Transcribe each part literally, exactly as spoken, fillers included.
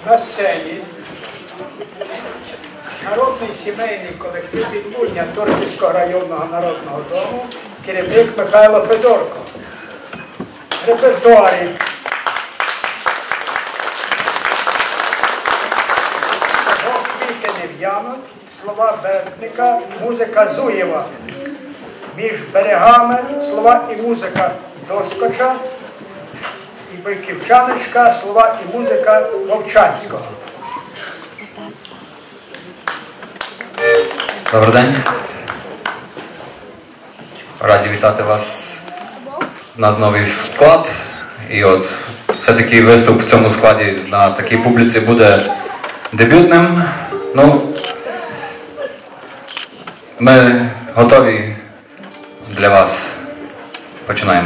На сцені народний сімейний колектив відмуння Торківського районного народного дому, керівник Михайло Федорко. В репертуарі «Бо квіти не в'януть», слова Бердника, музика Зуєва. «Між берегами» слова і музика Доскоча. І Бойківчаночка, слова і музика Вовчанського. Добрий день. Раді вітати вас. У нас новий склад. І от все-таки виступ в цьому складі на такій публіці буде дебютним. Ну, ми готові для вас. Починаємо.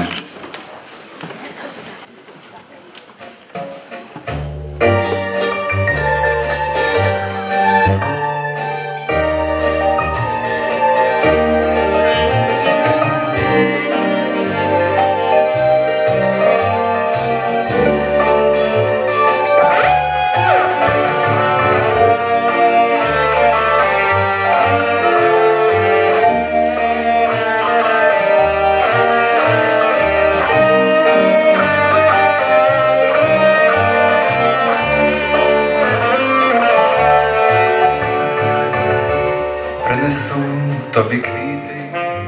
Принесу тобі квіти,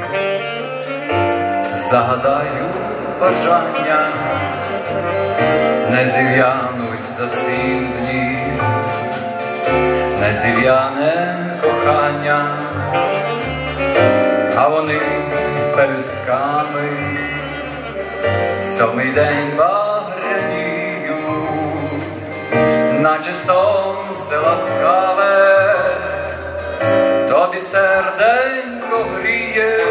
загадаю бажання, не зів'януть за сім днів, не зів'яне кохання, а вони пелюстками сьомий день багряніють, наче сонце ласкаве тобі серденько гріє,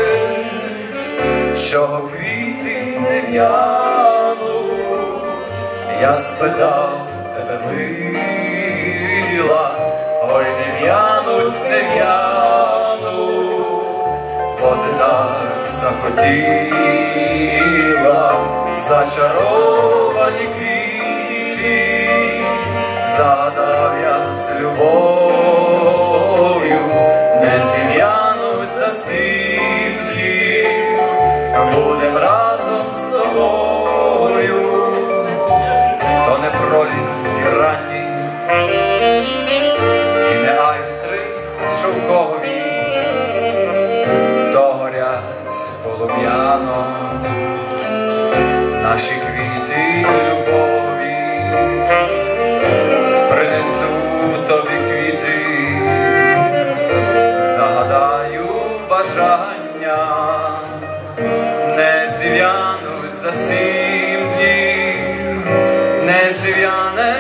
чого квіти не в'януть. Я спитав тебе, мила, ой, не в'януть, не в'януть, бо ти так захотіла зачаровані квіти, задав я з любов'ю. Не зів'януть за сім днів, будем разом з тобою, то не проліски ранні, і не айстри шовкові, то горять полум'яно наші квіти любові. Принесу тобі квіти, загадаю бажання, не зів'януть за сім днів, не зів'яне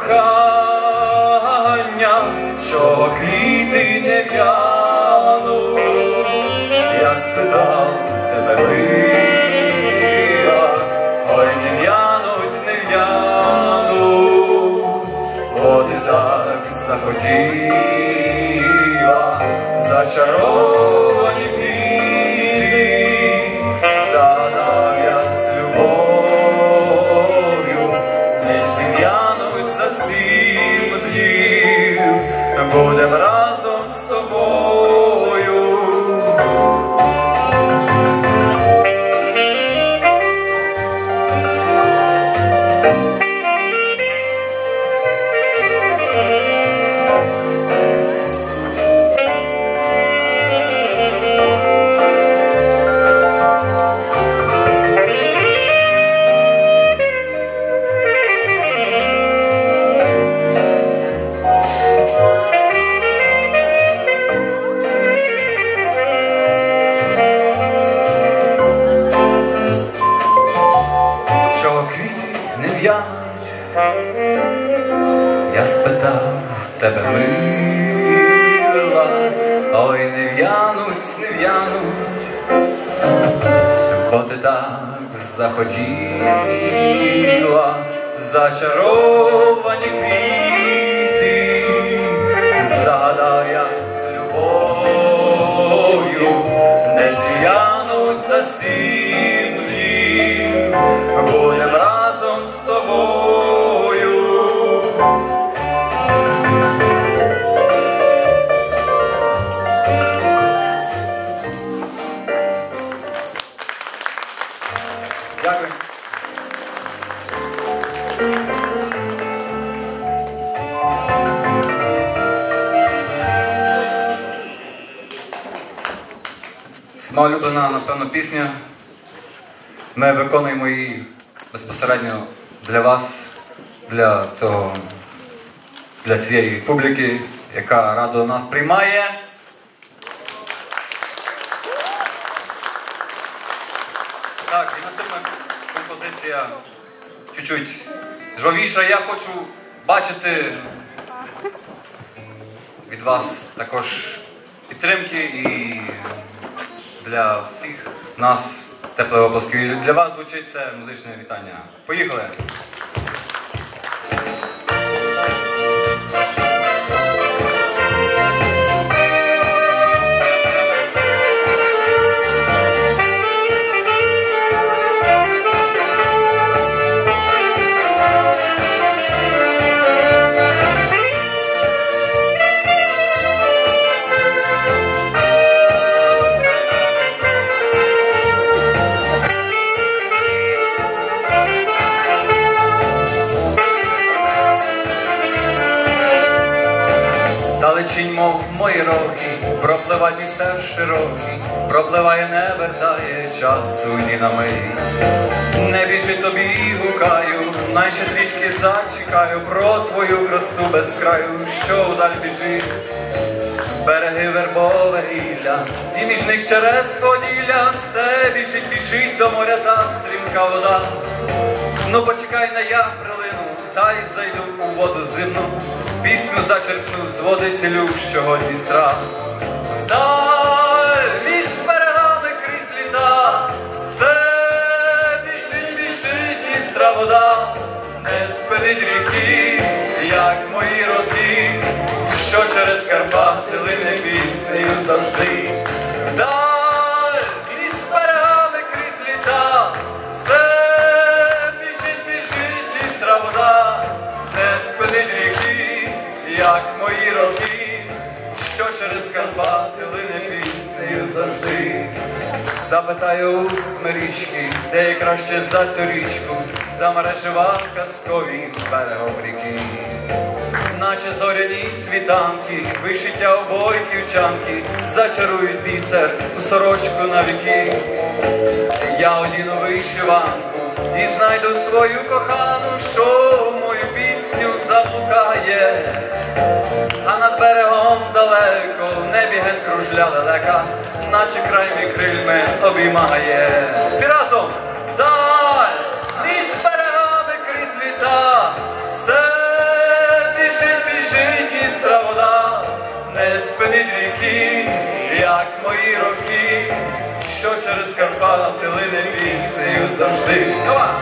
кохання, чого квіти не в'януть. Я спитав тебе, мила, ой, не в'януть, не в'януть, бо ти так захотіла зачаровані квіти, задав я з любов'ю. Не зів'януть за сім днів, будем разом з тобою. Я спитав тебе, мила, ой, не в'януть, не в'януть, бо ти так захотіла зачаровані квіти, згадав я з любов'ю, не зів'януть за сім днів, будем разом з тобою. моя улюблена, напевно, пісня. Ми виконуємо її безпосередньо для вас, для цього, для цієї публіки, яка радо нас приймає. Так, і наступна композиція чуть-чуть жвавіша. Я хочу бачити від вас також підтримки і для всіх нас теплі оплески. І для вас звучить це музичне вітання. Поїхали! Далечінь, мов мої роки, пропливає містер широкий, пропливає, не вертає часу ні на мить. Не біжи тобі, гукаю, наче трішки зачекаю про твою красу без краю, що вдаль біжить. Береги вербове гілля, і між них через Поділля, все біжить, біжить до моря та стрімка вода. Ну почекай, на я прилину, та й зайду у воду зимну, пісню зачерпну з води цілющого Дністра. Вдаль між берегами крізь літа, все біжить, біжить Дністра вода, не спинить ріки, як мої роки, що через Карпати лине піснею завжди. Вдаль між берегами крізь літа, все біжить, біжить Дністра вода, не спинить ріки, як мої роки, що через Карпати лине піснею завжди. Запитаю у смирічки, де є краще за цю річку, за мережева казковим берегом ріки. Наче зоряні світанки, вишиття обойки вчанки, зачарують бісер у сорочку на віки. Я одіну вишиванку і знайду свою кохану, що мою пісню заблукає. А над берегом далеко в небі ген кружля лелека, наче край мій крильми обіймає. Всі разом! Вдаль між берегами крізь літа, все біжить, біжить Дністра вода, не спинить ріки, як мої роки, що через Карпати лине піснею завжди.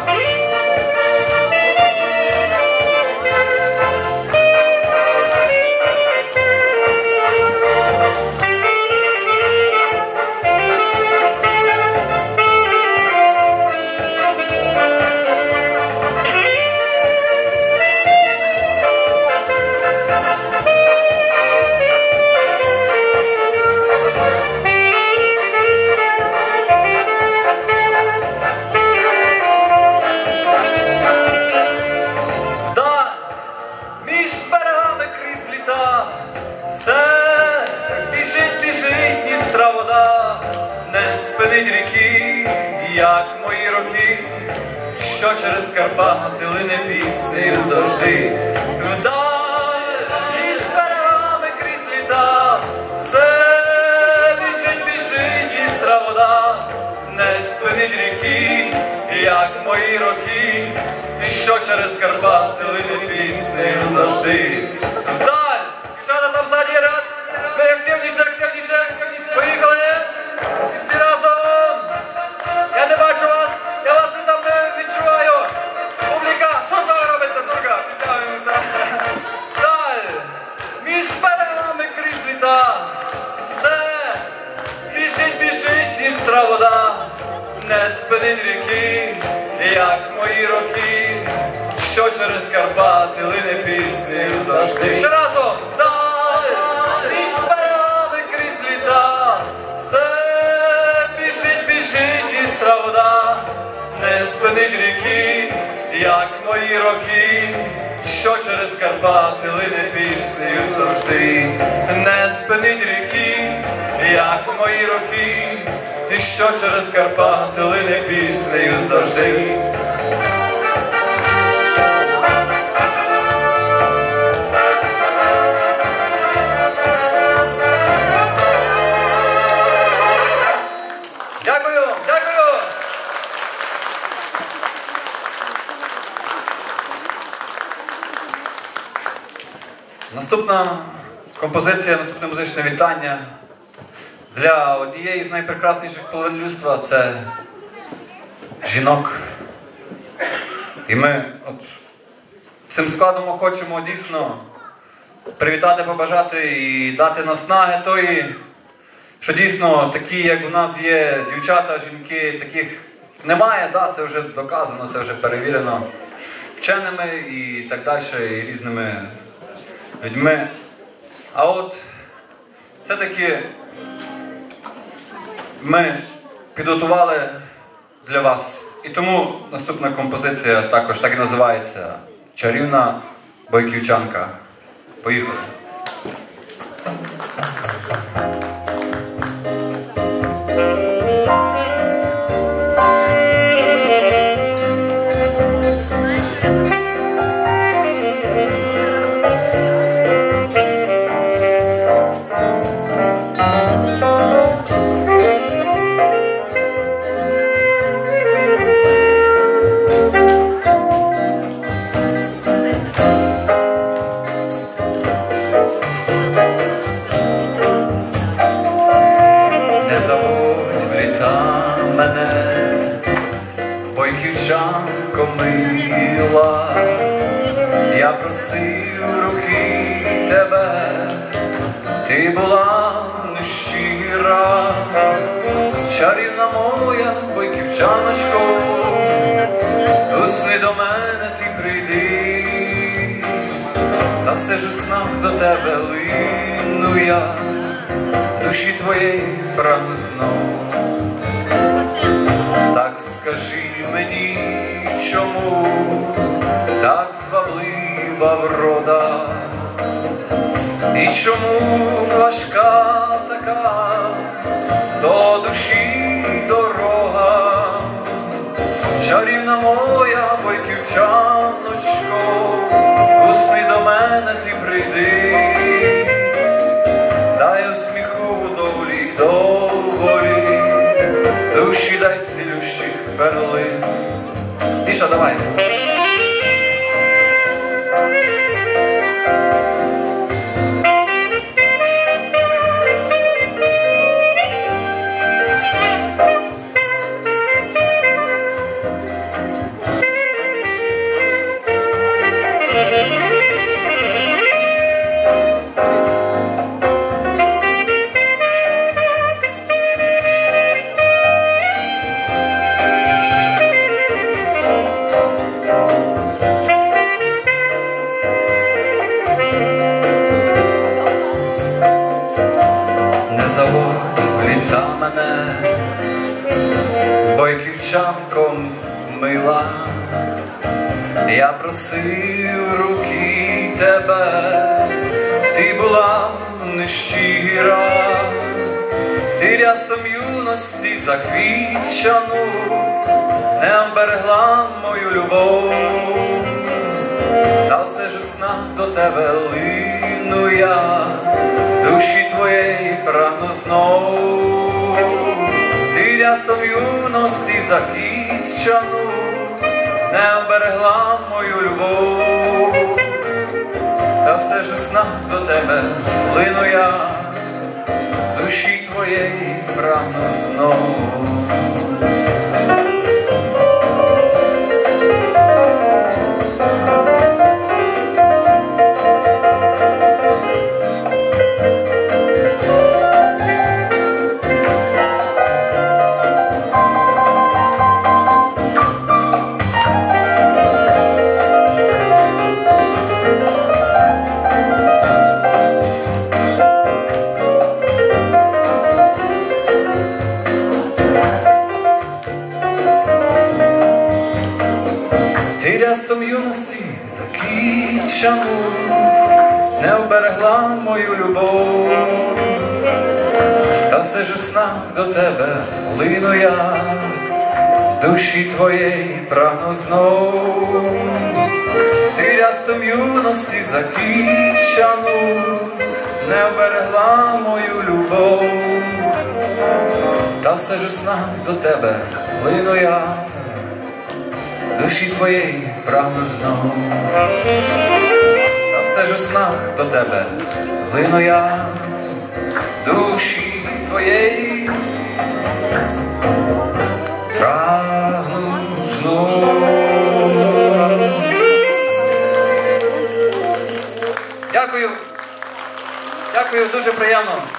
Як мої роки, що через Карпати лине піснею завжди. Вдаль між берегами крізь літа, все біжить, біжить Дністра вода, не спинить ріки, як мої роки, що через Карпати лине піснею завжди. Вдаль! Дівчата там ззаді ряд, ви активніше, активніше, поїхали! Всі разом! Я не бачу вас, я вас не там не відчуваю. Публіка, що з вами робиться, друга? Підтягуємося. Далі, між берегами крізь літа, все біжить, біжить Дністра вода, не спинить ріки, як мої роки, що через Карпати лине піснею завжди. Ще разом! Далі, між берегами крізь літа, все біжить, біжить Дністра вода, не спинить ріки, як мої роки, що через Карпати лине піснею завжди. Не спинить ріки, як мої роки, і що через Карпати лине піснею завжди. Дякую, дякую! Наступна композиція, наступне музичне вітання для однієї з найпрекрасніших половин людства – це жінок. І ми от цим складом хочемо дійсно привітати, побажати і дати наснаги тої, що дійсно такі, як у нас є дівчата, жінки, таких немає, да, це вже доказано, це вже перевірено вченими і так далі, і різними людьми. А от все-таки ми підготували для вас. І тому наступна композиція також так і називається «Чарівна бойківчанка». Поїхали. Бойківчанко мила, я просив руки тебе, ти була нещира, чарівна моя бойківчаночко, усни до мене ти прийди, та все ж у снах до тебе лину я, душі твоєї прагну знов. Так скажи мені, чому так зваблива врода, і чому важка така до душі дорога, чарівна моя бойківчаночко, усни до мене ти прийди, дай усміху долі доволі, душі дай цілющих перлин. Тиша, давай. Бойківчанком мила, я просив руки тебе, ти була нещира, ти рястом юності заквітчану не оберегла мою любов, та все ж у снах до тебе лину я, душі твоєї прагну знов. Ти рястом юності заквітчану не оберегла мою любов, та все ж у снах до тебе лину я, душі твоєї прагну знов. Ти рястом юності заквітчану не оберегла мою любов, та та все ж у снах до тебе лину я, душі твоєї прагну знов. Ти рястом юності закінчану не оберегла мою любов, та все ж у снах до тебе лину я, душі твоєї прагну знов. Та все ж у снах до тебе лину я, душі твоєї прагну знов. Дякую. Дякую, дуже приємно.